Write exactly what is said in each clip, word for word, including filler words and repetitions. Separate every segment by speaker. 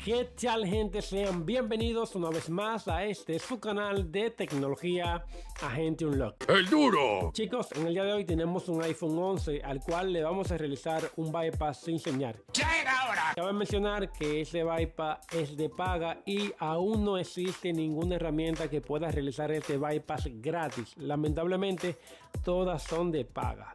Speaker 1: ¿Qué tal, gente? Sean bienvenidos una vez más a este su canal de tecnología Agente Unlock.
Speaker 2: ¡El duro!
Speaker 1: Chicos, en el día de hoy tenemos un iPhone once al cual le vamos a realizar un bypass sin señal.
Speaker 2: ¡Ya era hora!
Speaker 1: Cabe mencionar que ese bypass es de paga y aún no existe ninguna herramienta que pueda realizar este bypass gratis. Lamentablemente todas son de paga.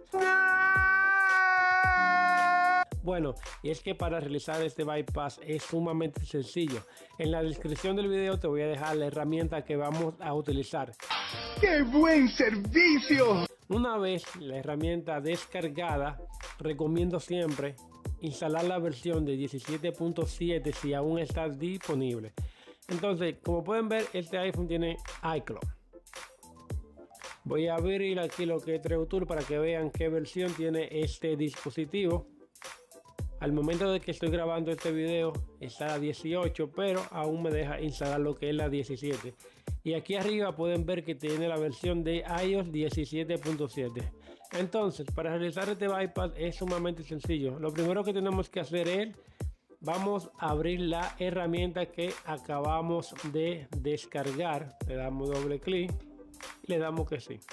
Speaker 1: Bueno, y es que para realizar este bypass es sumamente sencillo. En la descripción del video te voy a dejar la herramienta que vamos a utilizar.
Speaker 2: ¡Qué buen servicio!
Speaker 1: Una vez la herramienta descargada, recomiendo siempre instalar la versión de diecisiete punto siete si aún está disponible. Entonces, como pueden ver, este iPhone tiene iCloud. Voy a abrir aquí lo que es TreeView para que vean qué versión tiene este dispositivo. Al momento de que estoy grabando este video está la dieciocho, pero aún me deja instalar lo que es la diecisiete. Y aquí arriba pueden ver que tiene la versión de iOS diecisiete punto siete. Entonces, para realizar este bypass es sumamente sencillo. Lo primero que tenemos que hacer es, vamos a abrir la herramienta que acabamos de descargar. Le damos doble clic y le damos que sí.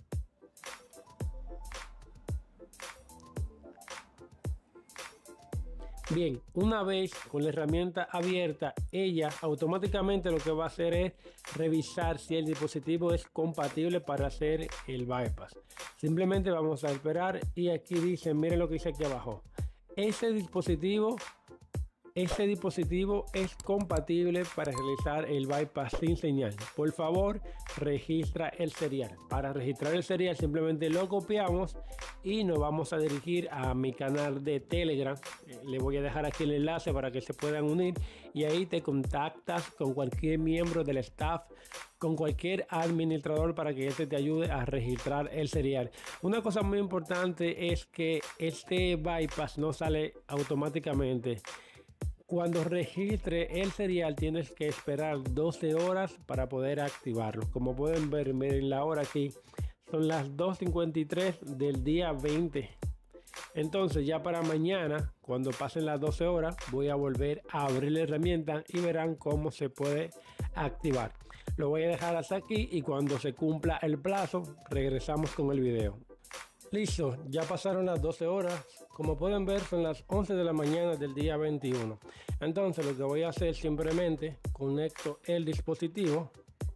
Speaker 1: Bien, una vez con la herramienta abierta, ella automáticamente lo que va a hacer es revisar si el dispositivo es compatible para hacer el bypass. Simplemente vamos a esperar y aquí dice, miren lo que dice aquí abajo. Ese dispositivo, este dispositivo es compatible para realizar el bypass sin señal. Por favor, registra el serial. Para registrar el serial simplemente lo copiamos y nos vamos a dirigir a mi canal de Telegram. Le voy a dejar aquí el enlace para que se puedan unir y ahí te contactas con cualquier miembro del staff, con cualquier administrador para que este te ayude a registrar el serial. Una cosa muy importante es que este bypass no sale automáticamente. Cuando registre el serial tienes que esperar doce horas para poder activarlo. Como pueden ver, miren la hora aquí, son las dos cincuenta y tres del día veinte. Entonces ya para mañana, cuando pasen las doce horas, voy a volver a abrir la herramienta y verán cómo se puede activar. Lo voy a dejar hasta aquí y cuando se cumpla el plazo, regresamos con el video. Listo, ya pasaron las doce horas. Como pueden ver, son las once de la mañana del día veintiuno. Entonces lo que voy a hacer, simplemente conecto el dispositivo.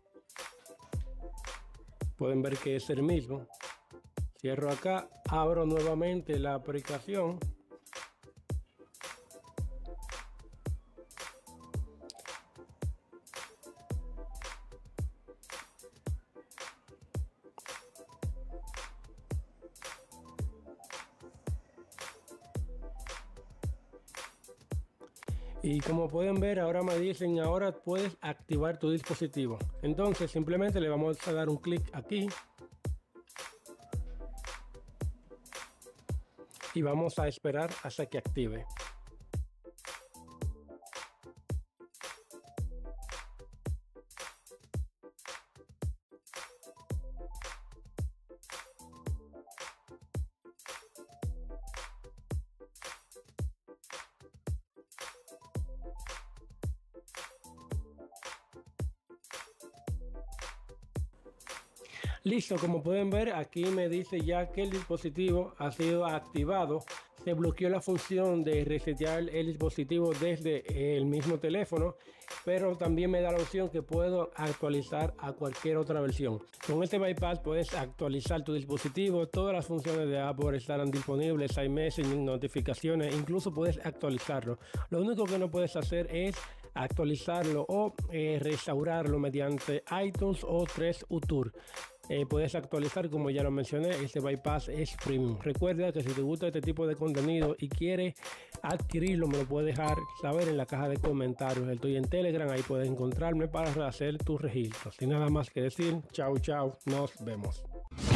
Speaker 1: Pueden ver que es el mismo. Cierro acá, abro nuevamente la aplicación. Y como pueden ver, ahora me dicen, ahora puedes activar tu dispositivo. Entonces simplemente le vamos a dar un clic aquí. Y vamos a esperar hasta que active. Listo, como pueden ver, aquí me dice ya que el dispositivo ha sido activado. Se bloqueó la función de resetear el dispositivo desde el mismo teléfono, pero también me da la opción que puedo actualizar a cualquier otra versión. Con este bypass puedes actualizar tu dispositivo, todas las funciones de Apple estarán disponibles, iMessage, notificaciones, incluso puedes actualizarlo. Lo único que no puedes hacer es actualizarlo o eh, restaurarlo mediante iTunes o TreeView. Eh, puedes actualizar, como ya lo mencioné, este bypass es premium. Recuerda que si te gusta este tipo de contenido y quieres adquirirlo, me lo puedes dejar saber en la caja de comentarios. Estoy en Telegram, ahí puedes encontrarme para hacer tus registros. Sin nada más que decir, chao chao, nos vemos.